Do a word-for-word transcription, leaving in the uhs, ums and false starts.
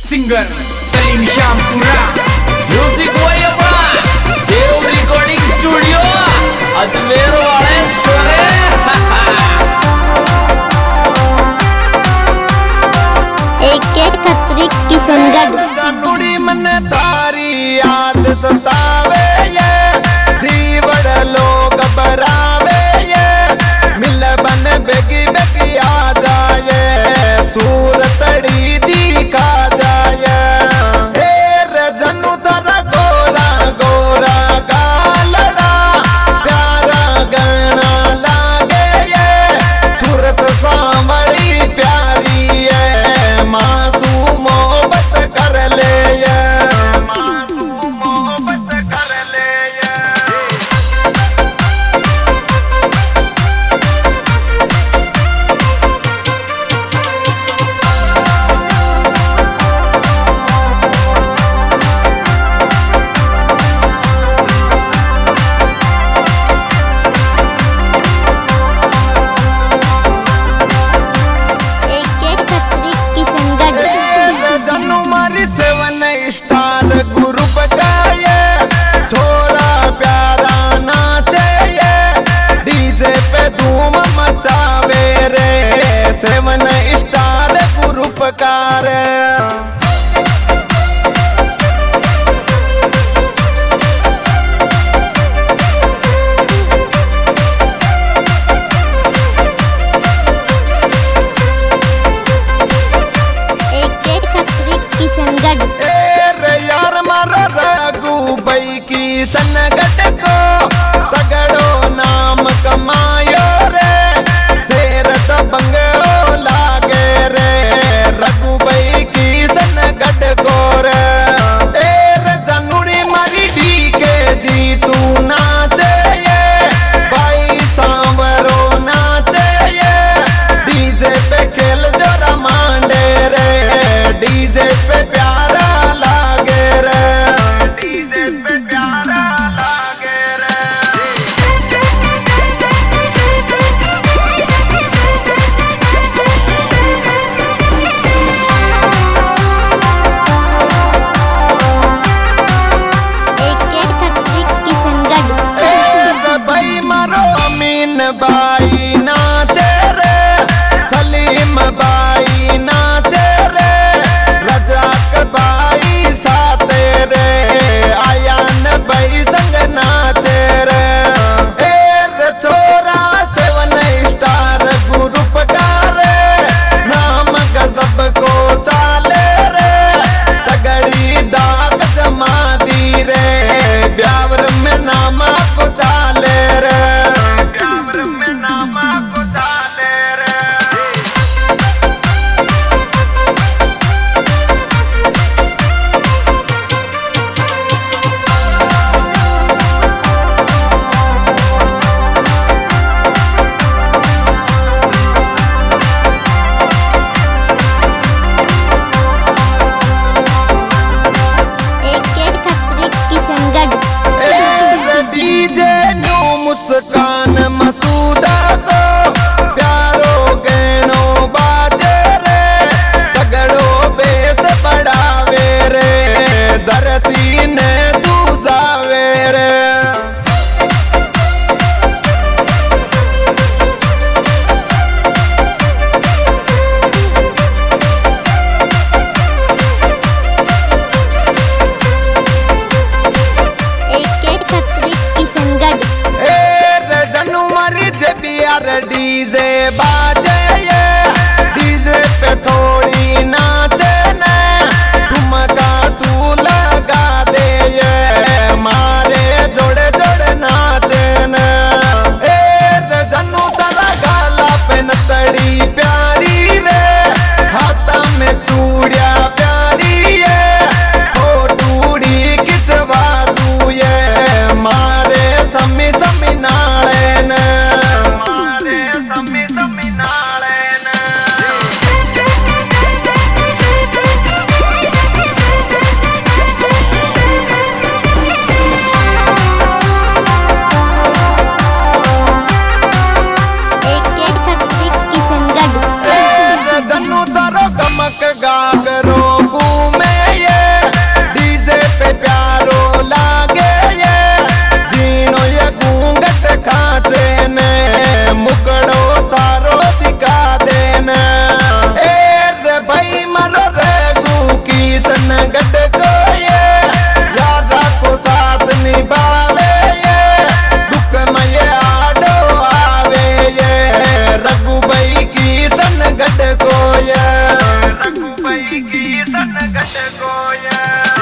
Singer Salim Shyampura, music वही अपना देव recording studio Ajmer वाले सोरे। एक एक खतरी की संगत गनुड़ी मन तारी याद सतावे ये जीवड़ लोग बरावे ये मिल बन बेगी बेगी आ जाए सूरतड़ी दिखा जाए जनु तारा गोरा गोरा गालड़ा प्यारा गणा लागे ये सूरत सांवली प्यारी है मासूम मोहब्बत कर ले ये मासूम मोहब्बत कर ले ये। सेवन स्टार ग्रुप का ये छोरा प्यारा नाचे ये डीजे पे धूम मचावे रे सेवन स्टार ग्रुप का रे। यार मारा रघु भाई की सनगट को तगड़ो नाम कमायो रे शेर दबंगो लागे रे रघु भाई की सनगट को रे जनुड़ी मारी डी के जी तू नाचे ये भाई सांवरो नाचे ये डीजे पे खेल जोरा मांडे रे डीजे पे प्यारा लागे रे डीजे पे प्यारा लागे रे। एक एक खतरी की संगत भाई मारो अमीन भाई नाचे रे सलीम भाई नाचे रे रजा भाई की सनगट को ये